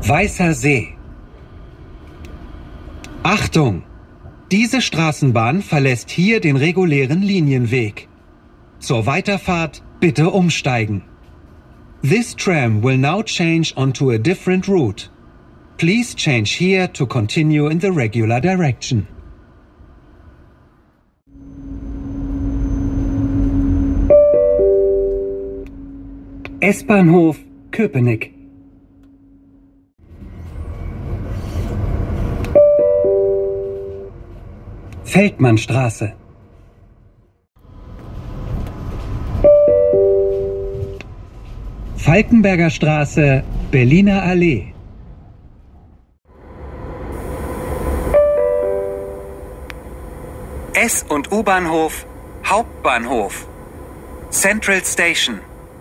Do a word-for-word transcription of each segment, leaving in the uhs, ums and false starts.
Weißer See. Achtung! Diese Straßenbahn verlässt hier den regulären Linienweg. Zur Weiterfahrt bitte umsteigen. This tram will now change onto a different route. Please change here to continue in the regular direction. S-Bahnhof Köpenick. Feldmannstraße. Falkenberger Straße, Berliner Allee. S- und U-Bahnhof, Hauptbahnhof. Central Station.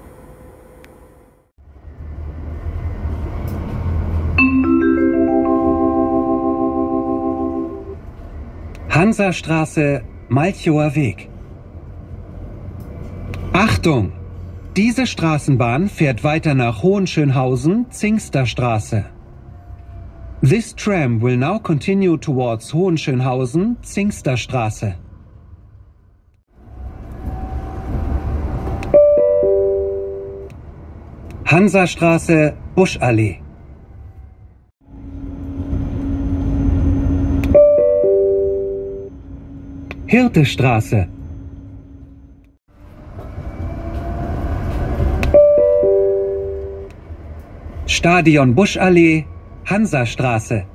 Hansastraße, Malchower Weg. Achtung! Diese Straßenbahn fährt weiter nach Hohenschönhausen, Zingsterstraße. This tram will now continue towards Hohenschönhausen, Zingsterstraße. Hansastraße, Buschallee. Hirtestraße. Stadion Buschallee, Hansastraße.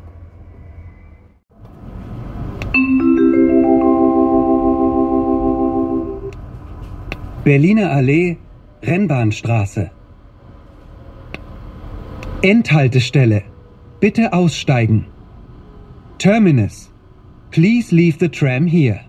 Berliner Allee, Rennbahnstraße. Endhaltestelle. Bitte aussteigen. Terminus. Please leave the tram here.